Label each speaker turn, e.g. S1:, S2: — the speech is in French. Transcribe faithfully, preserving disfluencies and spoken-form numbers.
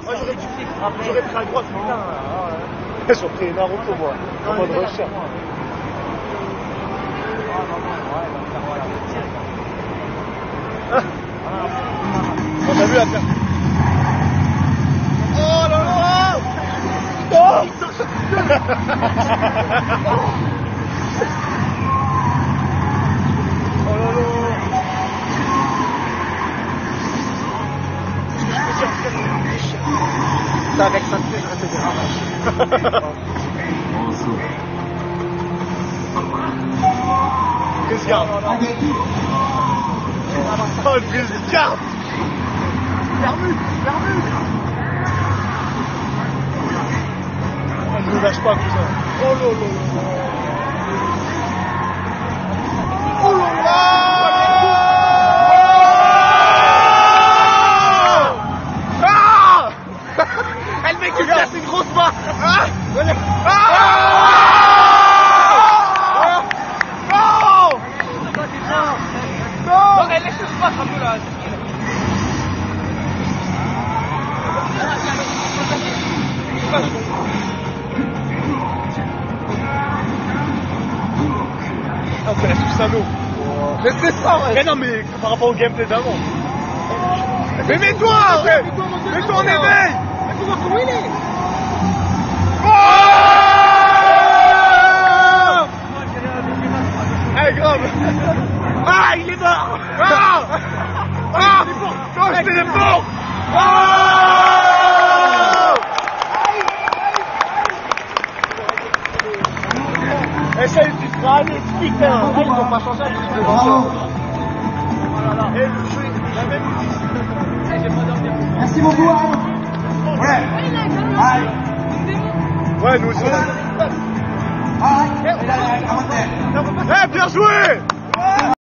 S1: Moi j'aurais kiffé, j'aurais pris à droite, putain. J'ai pris Naruto moi, en mode recherche. On a vu la perte. Oh là là! Oh! Oh là là! C'est avec ça que je fais des ravages. Qu'est-ce qu'il y a? Oh, le prise de carte! Permu! Permu! Elle ne lâche pas, cousin. Oh là là là! Oh là là! Ah! Elle met qu'il casse une grosse barre! Ah! Ah! Non, elle laisse le passe un peu là. Ah, on connaît tout ça, nous. Mais c'est ça, ouais. Mais non, mais par rapport au gameplay d'avant. Mais mets-toi, arrête. Mets-toi en éveil. Mais comment comment il est? Allez, grave. Ah, il est mort. Ah. Ah. Oh, je téléporte. Ah. Essaye, tu seras allé, putain. Ah, ils n'ont pas changé un truc de oh là là. Et le jeu, la même musique. J'ai pas dormi.
S2: Merci beaucoup, Arnaud. Ouais.
S1: Ouais, nous aussi.
S2: Ah, et là, il y a un commentaire.
S1: Eh, bien joué!